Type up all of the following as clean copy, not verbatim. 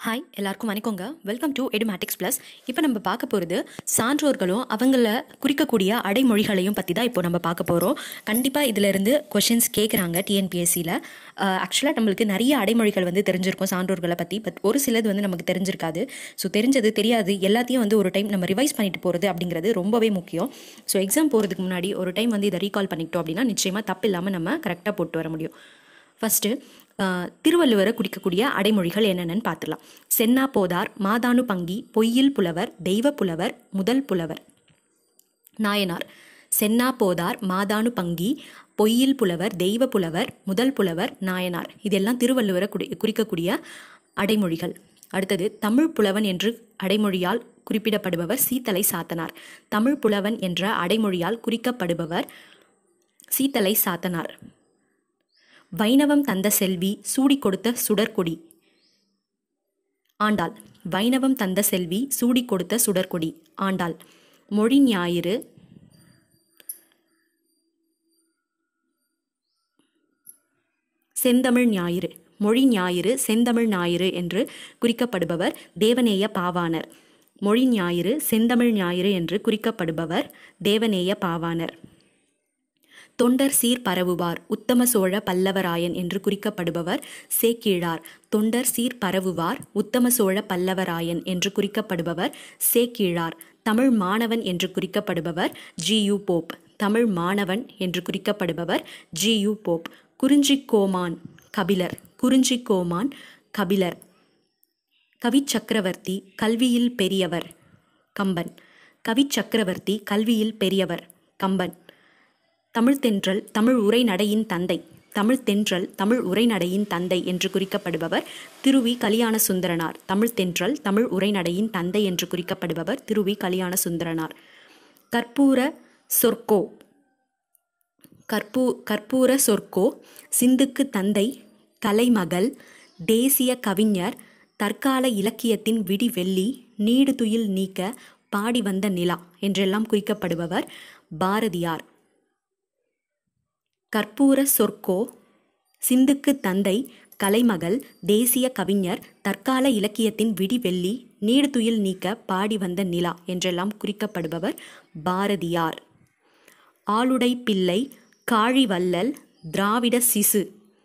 Hi எல்லாருக்கும் வணக்கங்க. Welcome to edumatics plus. இப்போ நம்ம பார்க்க போகிறது சான்றோர்களும் அவங்கள குறிக்கக்கூடிய அடைமொழிகளையும் பற்றி தான் இப்போ நம்ம பார்க்க போகிறோம். கண்டிப்பாக இதிலிருந்து கொஷின்ஸ் கேட்குறாங்க டிஎன்பிஎஸ்சியில். ஆக்சுவலாக நம்மளுக்கு நிறைய அடைமொழிகள் தெரிஞ்சிருக்கும் சான்றோர்களை பற்றி. பட் ஒரு சிலது நமக்கு தெரிஞ்சிருக்காது. ஸோ தெரிஞ்சது தெரியாது எல்லாத்தையும் ஒரு டைம் நம்ம ரிவைஸ் பண்ணிட்டு போகிறது அப்படிங்கிறது ரொம்பவே முக்கியம். ஸோ எக்ஸாம் போகிறதுக்கு முன்னாடி ஒரு டைம் இதை ரீகால் பண்ணிக்கிட்டோம் அப்படின்னா நிச்சயமாக தப்பு இல்லாமல் நம்ம கரெக்டாக போட்டு வர முடியும். ஃபஸ்ட்டு திருவள்ளுவரை குறிக்கக்கூடிய அடைமொழிகள் என்னென்னு பார்த்துடலாம். சென்னா போதார், மாதானு பங்கி, பொய்யில் புலவர், தெய்வ புலவர், முதல் புலவர். நாயனார். சென்னா போதார், மாதானு பங்கி, பொய்யில் புலவர், தெய்வ புலவர், முதல் புலவர், நாயனார். இதெல்லாம் திருவள்ளுவரை குறிக்கக்கூடிய அடைமொழிகள். அடுத்தது தமிழ் புலவன் என்று அடைமொழியால் குறிப்பிடப்படுபவர் சீத்தலை சாத்தனார். தமிழ் புலவன் என்ற அடைமொழியால் குறிக்கப்படுபவர் சீத்தலை சாத்தனார். வைணவம் தந்த செல்வி, சூடி கொடுத்த சுடற்கொடி. ஆண்டாள். வைணவம் தந்த செல்வி, சூடி கொடுத்த சுடற்கொடி. ஆண்டாள். மொழி ஞாயிறு. செந்தமிழ் ஞாயிறு. மொழி ஞாயிறு, செந்தமிழ் ஞாயிறு என்று குறிக்கப்படுபவர் தேவநேய பாவாணர். மொழி ஞாயிறு, செந்தமிழ் ஞாயிறு என்று குறிக்கப்படுபவர் தேவநேய பாவாணர். தொண்டர் சீர் பரவுவார், உத்தம சோழ பல்லவராயன் என்று குறிக்கப்படுபவர் சேக்கிழார். தொண்டர் சீர் பரவுவார், உத்தம சோழ பல்லவராயன் என்று குறிக்கப்படுபவர் சேக்கிழார். தமிழ் மாணவன் என்று குறிக்கப்படுபவர் ஜி.யு. போப். தமிழ் மாணவன் என்று குறிக்கப்படுபவர் ஜி.யு. போப். குறிஞ்சிக்கோமான் கபிலர். குறிஞ்சிக்கோமான் கபிலர். கவிச்சக்கரவர்த்தி, கல்வியில் பெரியவர் கம்பன். கவிச்சக்கரவர்த்தி, கல்வியில் பெரியவர் கம்பன். தமிழ்த்தென்றல், தமிழ் உரைநடையின் தந்தை. தமிழ்த்தென்றல், தமிழ் உரைநடையின் தந்தை என்று குறிக்கப்படுபவர் திருவி கலியாண சுந்தரனார். தமிழ்த்தென்றல், தமிழ் உரைநடையின் தந்தை என்று குறிக்கப்படுபவர் திருவி கலியாண சுந்தரனார். கற்பூர சொற்கோ. கற்பூர சொற்கோ, சிந்துக்கு தந்தை, கலைமகள், தேசிய கவிஞர், தற்கால இலக்கியத்தின் விடிவெள்ளி, நீடுதுயில் நீக்க பாடி வந்த நிலா என்றெல்லாம் குறிக்கப்படுபவர் பாரதியார். கற்பூர சொற்கோ, சிந்துக்கு தந்தை, கலைமகள், தேசிய கவிஞர், தற்கால இலக்கியத்தின் விடிவெள்ளி, நீடுதுயில் நீக்க பாடி வந்த நிலா என்றெல்லாம் குறிக்கப்படுபவர் பாரதியார். ஆளுடை பிள்ளை, காழிவள்ளல், திராவிட சிசு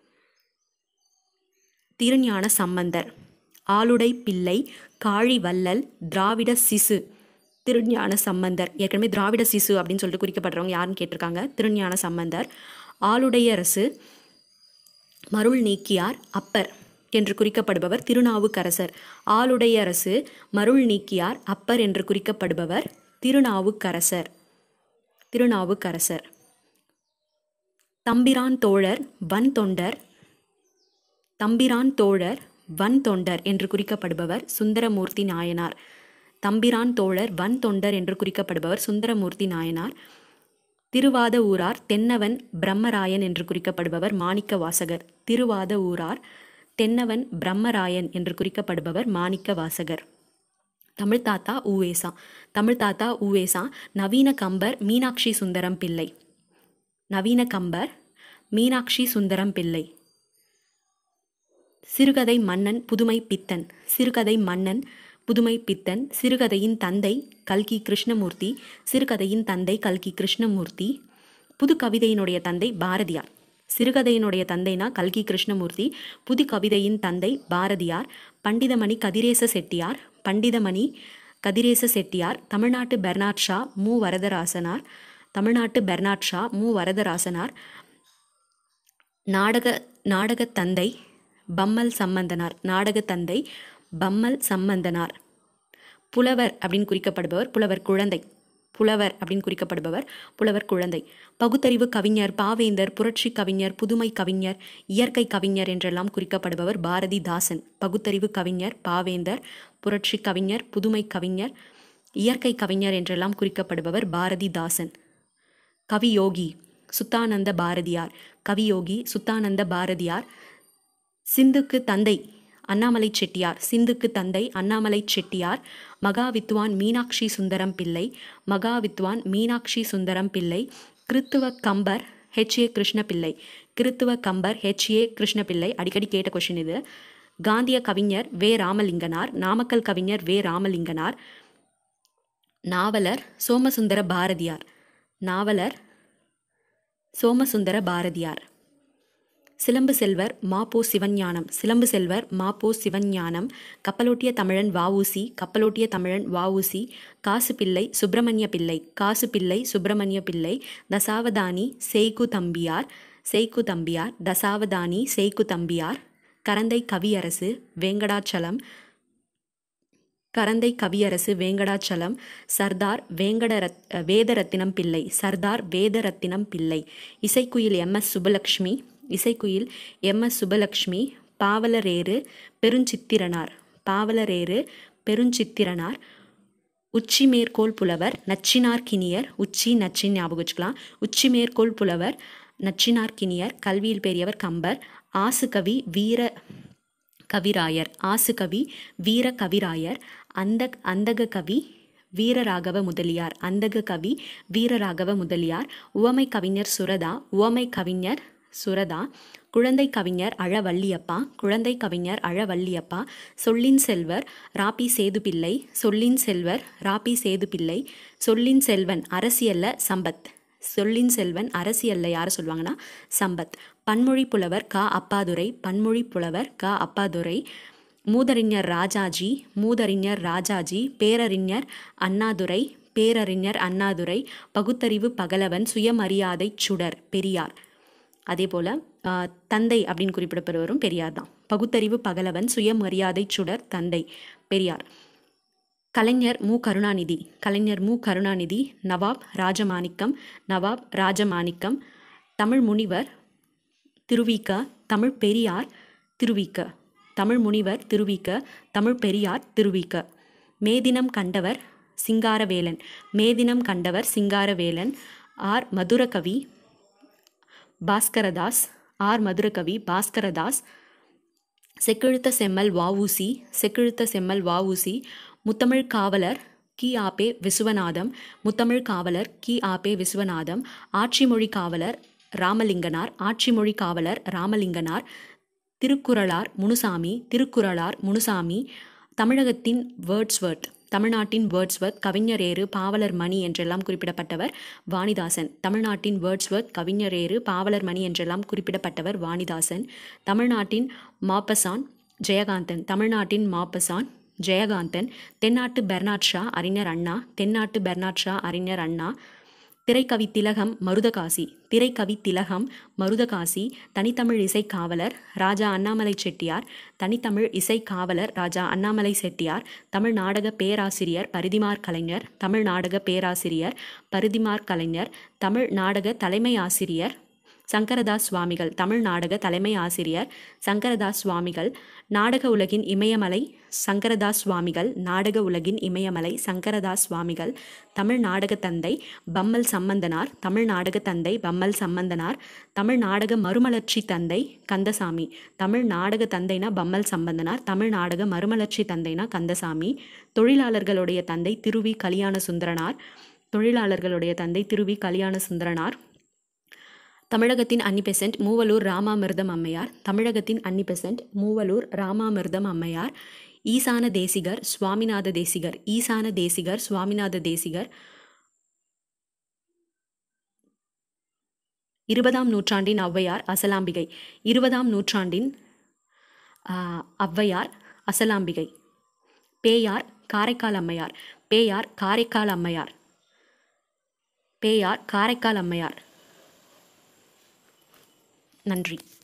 திருஞான சம்பந்தர். ஆளுடை பிள்ளை, காழிவள்ளல், திராவிட சிசு திருஞான சம்பந்தர். ஏற்கனவே திராவிட சிசு அப்படின்னு சொல்லிட்டு குறிக்கப்படுறவங்க யாருன்னு கேட்டிருக்காங்க. திருஞான சம்பந்தர். ஆளுடையரசு, மருள் நீக்கியார், அப்பர் என்று குறிக்கப்படுபவர் திருநாவுக்கரசர். ஆளுடையரசு, மருள் நீக்கியார், அப்பர் என்று குறிக்கப்படுபவர் திருநாவுக்கரசர். திருநாவுக்கரசர். தம்பிரான் தோழர், வன் தொண்டர். தம்பிரான் தோழர், வன் தொண்டர் என்று குறிக்கப்படுபவர் சுந்தரமூர்த்தி நாயனார். தம்பிரான் தோழர், வன் தொண்டர் என்று குறிக்கப்படுபவர் சுந்தரமூர்த்தி நாயனார். திருவாத ஊரார், தென்னவன் பிரம்மராயன் என்று குறிக்கப்படுபவர் மாணிக்க வாசகர். திருவாத ஊரார், தென்னவன் பிரம்மராயன் என்று குறிக்கப்படுபவர் மாணிக்க வாசகர். தமிழ்தாத்தா ஊவேசா. தமிழ்தாத்தா ஊவேசா நவீன கம்பர், மீனாட்சி சுந்தரம் பிள்ளை. நவீன கம்பர், மீனாட்சி சுந்தரம் பிள்ளை. சிறுகதை மன்னன், புதுமை பித்தன். சிறுகதை மன்னன், புதுமை பித்தன். சிறுகதையின் தந்தை கல்கி கிருஷ்ணமூர்த்தி. சிறுகதையின் தந்தை கல்கி கிருஷ்ணமூர்த்தி. புது கவிதையினுடைய தந்தை பாரதியார். சிறுகதையினுடைய தந்தைனா கல்கி கிருஷ்ணமூர்த்தி. புது கவிதையின் தந்தை பாரதியார். பண்டிதமணி கதிரேச செட்டியார். பண்டிதமணி கதிரேச செட்டியார். தமிழ்நாட்டு பெர்னாட் ஷா, மு. வரதராசனார். தமிழ்நாட்டு பெர்னாட் ஷா, மு. வரதராசனார். நாடக தந்தை பம்மல் சம்பந்தனார். நாடக தந்தை பம்மல் சம்பந்தனார். புலவர் அப்படின்னு குறிக்கப்படுபவர் புலவர் குழந்தை. புலவர் அப்படின்னு குறிக்கப்படுபவர் புலவர் குழந்தை. பகுத்தறிவு கவிஞர், பாவேந்தர், புரட்சி கவிஞர், புதுமை கவிஞர், இயற்கை கவிஞர் என்றெல்லாம் குறிக்கப்படுபவர் பாரதிதாசன். பகுத்தறிவு கவிஞர், பாவேந்தர், புரட்சி கவிஞர், புதுமை கவிஞர், இயற்கை கவிஞர் என்றெல்லாம் குறிக்கப்படுபவர் பாரதிதாசன். கவியோகி சுத்தானந்த பாரதியார். கவியோகி சுத்தானந்த பாரதியார். சிந்துக்கு தந்தை அண்ணாமலை செட்டியார். சிந்துக்கு தந்தை அண்ணாமலை செட்டியார். மகாவித்வான் மீனாட்சி சுந்தரம் பிள்ளை. மகாவித்வான் மீனாட்சி சுந்தரம் பிள்ளை. கிறித்துவ கம்பர் ஹெச்.ஏ. கிருஷ்ணபிள்ளை. கிறித்துவ கம்பர் ஹெச்.ஏ. கிருஷ்ணபிள்ளை. அடிக்கடி கேட்ட கொஷின் இது. காந்திய கவிஞர் வே ராமலிங்கனார். நாமக்கல் கவிஞர் வே ராமலிங்கனார். நாவலர் சோமசுந்தர பாரதியார். நாவலர் சோமசுந்தர பாரதியார். சிலம்பு செல்வர் மாப்போ சிவஞானம். சிலம்பு செல்வர் மாப்போ சிவஞானம். கப்பலோட்டிய தமிழன் வஉசி. கப்பலோட்டிய தமிழன் வஉசி. காசு பிள்ளை சுப்பிரமணிய பிள்ளை. காசு பிள்ளை சுப்பிரமணிய பிள்ளை. தசாவதானி செய்கு தம்பியார். செய்கு தம்பியார். தசாவதானி செய்கு தம்பியார். கரந்தை கவியரசு வேங்கடாச்சலம். கரந்தை கவியரசு வேங்கடாச்சலம். சர்தார் வேதரத்தினம் பிள்ளை. சர்தார் வேதரத்தினம் பிள்ளை. இசைக்குயில் எம்.எஸ். சுப்புலட்சுமி. இசைக்குயில் எம்.எஸ். சுப்புலட்சுமி. பாவலரேறு பெருஞ்சித்திரனார். பாவலரேறு பெருஞ்சித்திரனார். உச்சி மேற்கோள் புலவர் நச்சினார்க்கினியர். உச்சி நச்சின் ஞாபகம் வச்சுக்கலாம். உச்சி மேற்கோள் புலவர் நச்சினார்க்கினியர். கல்வியில் பெரியவர் கம்பர். ஆசுகவி வீர கவிராயர். ஆசுகவி வீர கவிராயர். அந்தக கவி வீரராகவ முதலியார். அந்தக கவி வீரராகவ முதலியார். உவமை கவிஞர் சுரதா. உவமை கவிஞர் சுரதா. குழந்தை கவிஞர் அழவள்ளியப்பா. குழந்தை கவிஞர் அழவள்ளியப்பா. சொல்லின் செல்வர் ராபி சேதுப்பிள்ளை. சொல்லின் செல்வர் ராபி சேதுப்பிள்ளை. சொல்லின் செல்வன் அரசியல்ல சம்பத். சொல்லின் செல்வன் அரசியல்ல யார் சொல்லுவாங்கன்னா சம்பத். பன்மொழி புலவர் க அப்பாதுரை. பன்மொழி புலவர் க அப்பாதுரை. மூதறிஞர் ராஜாஜி. மூதறிஞர் ராஜாஜி. பேரறிஞர் அண்ணாதுரை. பேரறிஞர் அண்ணாதுரை. பகுத்தறிவு பகலவன். சுயமரியாதை சுடர் பெரியார். அதே போல் தந்தை அப்படின்னு குறிப்பிடப்படுவரும் பெரியார் தான். பகுத்தறிவு பகலவன். சுயமரியாதை சுடர் தந்தை பெரியார். கலைஞர் மு கருணாநிதி. கலைஞர் மு கருணாநிதி. நவாப் ராஜமாணிக்கம். நவாப் ராஜமாணிக்கம். தமிழ் முனிவர் திருவிக. தமிழ் பெரியார் திருவிக. தமிழ் முனிவர் திருவிக. தமிழ் பெரியார் திருவிக. மேதினம் கண்டவர் சிங்காரவேலன். மேதினம் கண்டவர் சிங்காரவேலன். ஆர் மதுரகவி பாஸ்கரதாஸ். ஆர் மதுரகவி பாஸ்கரதாஸ். செக்கிழுத்த செம்மல் வஉசி. செக்கிழுத்த செம்மல் வஉசி. முத்தமிழ் காவலர் கி ஆபே விஸ்வநாதம். முத்தமிழ் காவலர் கி ஆபே விஸ்வநாதம். ஆட்சிமொழி காவலர் ராமலிங்கனார். ஆட்சிமொழி காவலர் ராமலிங்கனார். திருக்குறளார் முனுசாமி. திருக்குறளார் முனுசாமி. தமிழகத்தின் வேர்ட்ஸ்வர்த். தமிழ்நாட்டின் வேர்ட்ஸ்வர்த். கவிஞரேறு பாவலர் மணி என்றெல்லாம் குறிப்பிடப்பட்டவர் வாணிதாசன். தமிழ்நாட்டின் வேர்ட்ஸ்வர்த். கவிஞரேறு பாவலர் மணி என்றெல்லாம் குறிப்பிடப்பட்டவர் வாணிதாசன். தமிழ்நாட்டின் மாப்பசான் ஜெயகாந்தன். தமிழ்நாட்டின் மாப்பசான் ஜெயகாந்தன். தென்னாட்டு பெர்னாட் ஷா அறிஞர் அண்ணா. தென்னாட்டு பெர்னாட் ஷா அறிஞர் அண்ணா. திரைக்கவி திலகம் மருதகாசி. திரைக்கவி திலகம் மருதகாசி. தனித்தமிழ் இசை காவலர் ராஜா அண்ணாமலை செட்டியார். தனித்தமிழ் இசை காவலர் ராஜா அண்ணாமலை செட்டியார். தமிழ் நாடக பேராசிரியர் பரிதிமார் கலைஞர். தமிழ் நாடக பேராசிரியர் பரிதிமார் கலைஞர். தமிழ் நாடக தலைமை ஆசிரியர் சங்கரதாஸ் சுவாமிகள். தமிழ் நாடக தலைமை ஆசிரியர் சங்கரதாஸ் சுவாமிகள். நாடக உலகின் இமயமலை சங்கரதாஸ் சுவாமிகள். நாடக உலகின் இமயமலை சங்கரதாஸ் சுவாமிகள். தமிழ் நாடக தந்தை பம்மல் சம்பந்தனார். தமிழ் நாடக தந்தை பம்மல் சம்பந்தனார். தமிழ் நாடக மறுமலர்ச்சி தந்தை கந்தசாமி. தமிழ் நாடக தந்தைனா பம்மல் சம்பந்தனார். தமிழ் நாடக மறுமலர்ச்சி தந்தைனா கந்தசாமி. தொழிலாளர்களுடைய தந்தை திருவி கல்யாண சுந்தரனார். தொழிலாளர்களுடைய தந்தை திருவி கல்யாண சுந்தரனார். தமிழகத்தின் அன்னிபெசன்ட் மூவலூர் ராமாமிர்தம் அம்மையார். தமிழகத்தின் அன்னிபெசன்ட் மூவலூர் ராமாமிர்தம் அம்மையார். ஈசான தேசிகர் சுவாமிநாத தேசிகர். ஈசான தேசிகர் சுவாமிநாத தேசிகர். 20ஆம் நூற்றாண்டின் ஔவையார் அசலாம்பிகை. 20ஆம் நூற்றாண்டின் ஔவையார் அசலாம்பிகை. பேயார் காரைக்கால் அம்மையார். பேயார் காரைக்கால் அம்மையார். பேயார் காரைக்கால் அம்மையார். நன்றி.